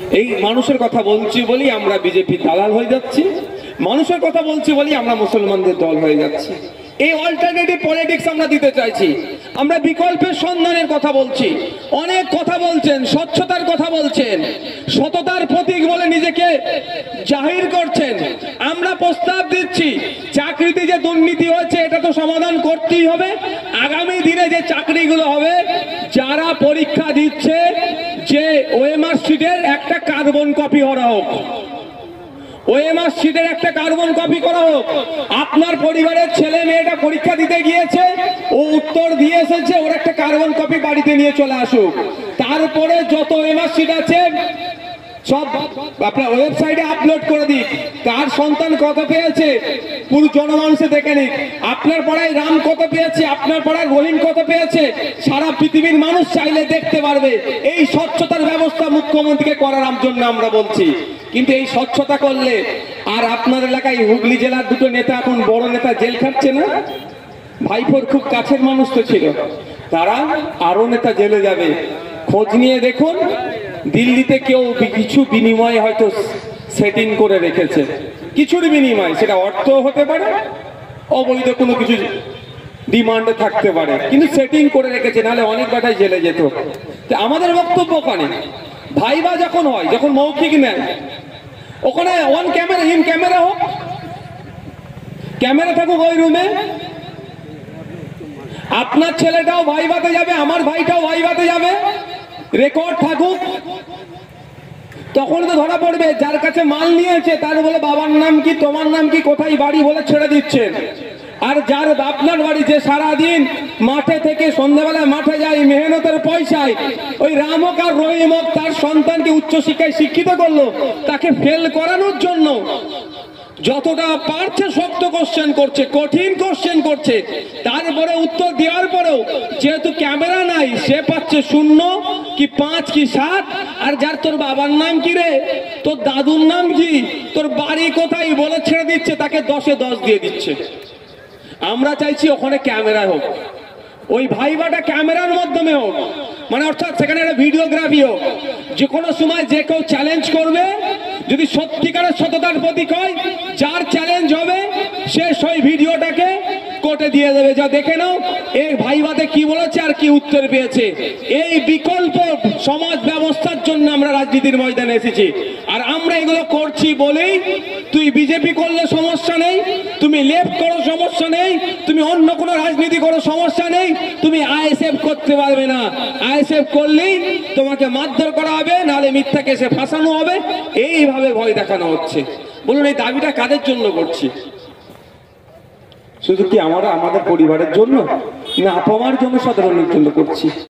এই মানুষের কথা বলছি বলি আমরা বিজেপি দালাল হয়ে যাচ্ছি, মানুষের কথা বলছি বলি আমরা মুসলমানদের দল হয়ে যাচ্ছি। এই অল্টারনেটিভ পলিটিক্স আমরা দিতে চাইছি। আমরা বিকল্পের সন্ধানের কথা বলছি। অনেক কথা বলছেন, স্বচ্ছতার কথা বলছেন, সততার প্রতীক বলে নিজেকে জাহির করছেন। আমরা প্রস্তাব দিচ্ছি চাকরিতে যে দুর্নীতি হয়েছে এটা তো সমাধান করতেই হবে। আগামী দিনে যে চাকরিগুলো হবে, যারা পরীক্ষা দিচ্ছে যে ওএমআর শিটের একটা কার্বন কপি করা হোক, ওএমআর শিটের একটা কার্বন কপি করা হোক। আপনার পরিবারের ছেলে মেয়েটা পরীক্ষা দিতে গিয়েছে, ও উত্তর দিয়ে এসেছে, ওর একটা কার্বন কপি বাড়িতে নিয়ে চলে আসুক। তারপরে যত ওএমআর শিট আছে সব আপনার ওয়েবসাইটে আপলোড করে দিক। কার সন্তান কত পেয়েছে পুরো জনমানুষে দেখে নিক। আপনার পাড়ায় রাম কত পেয়েছে, আপনার পাড়ায় রহিম কত পেয়েছে, সারা পৃথিবীর মানুষ চাইলে দেখতে পারবে। এই স্বচ্ছতার ব্যবস্থা মুখ্যমন্ত্রীকে করার জন্য আমরা বলছি। কিন্তু এই স্বচ্ছতা করলে আর আপনার এলাকায় হুগলি জেলার দুটো নেতা, এখন বড় নেতা জেল খাটছে না? ভাইপোর খুব কাছের মানুষ তো ছিল, তারা আরো নেতা জেলে যাবে। খোঁজ নিয়ে দেখুন, দিল্লিতে কেউ কিছু বিনিময়ে হয়তো সেটিং করে রেখেছে, কিছুর বিনিময়, সেটা অর্থ হতে পারে, অবৈধ কোনো কিছু ডিমান্ডে থাকতে পারে, কিন্তু সেটিং করে রেখেছে, নাহলে অনেক বেটাই জেলে যেত। আমাদের বক্তব্য ওখানে ভাইবা যখন হয়, যখন মৌখিক নেয়, ওখানে অন ক্যামেরা ইন ক্যামেরা হোক, ক্যামেরা থাকুক ওই রুমে। আপনার ছেলেটাও ভাইবাতে যাবে, আমার ভাইটাও ভাইবাতে যাবে, রেকর্ড থাকুক। তখন তো ধরা পড়বে যার কাছে মাল নিয়েছে তার বলে বাবার নাম কি, তোমার নাম কি, কোথায় বাড়ি বলে ছেড়ে দিচ্ছেন। আর যার আপনার বাড়ি, যে সারাদিন মাঠে থেকে সন্ধ্যাবেলায় মাঠে যায় মেহনতের পয়সায়, ওই রাম হোক আর রহিম হোক তার সন্তানকে উচ্চশিক্ষায় শিক্ষিত করলো, তাকে ফেল করানোর জন্য যতটা পারছে শক্ত কোশ্চেন করছে, কঠিন কোশ্চেন করছে। তারপরে উত্তর দেওয়ার পরেও যেহেতু ক্যামেরা নাই, সে পাচ্ছে 0 কি 5 কি 7। আর যার তোর বাবার নাম কি রে, তোর দাদুর নাম কি, তোর বাড়ি কোথায় বলে ছেড়ে দিচ্ছে, তাকে 10-এ 10 দিয়ে দিচ্ছে। আমরা চাইছি ওখানে ক্যামেরা হোক, ওই ভাইবাটা ক্যামেরার মাধ্যমে হোক, মানে অর্থাৎ সেখানে একটা ভিডিওগ্রাফি হোক। যে কোনো সময় যে কেউ চ্যালেঞ্জ করবে, যদি সত্যিকারের সততার প্রতীক হয়, যার চ্যালেঞ্জ হবে সে সেই ভিডিওটাকে কোর্টে দিয়ে দেবে, যা দেখে নাও এই ভাইবাতে কি বলেছে আর কি উত্তর পেয়েছে। এই বিকল্প সমাজ ব্যবস্থার জন্য আমরা রাজনীতির ময়দানে এসেছি। আর আমরা এগুলো করছি বলেই, তুই বিজেপি করলে সমস্যা নেই, তুমি লেফট করো সমস্যা নেই, তুমি অন্য কোনো রাজনীতি করো সমস্যা নেই, তুমি আইএসএফ করতে পারবে না। আইএসএফ করলেই তোমাকে মারধর করা হবে, নাহলে মিথ্যা কেসে ফাঁসানো হবে, এইভাবে ভয় দেখানো হচ্ছে। বলুন এই দাবিটা কাদের জন্য করছি? শুধু কি আমরা আমাদের পরিবারের জন্য, না আপামার জন্য, সাধারণের জন্য করছি?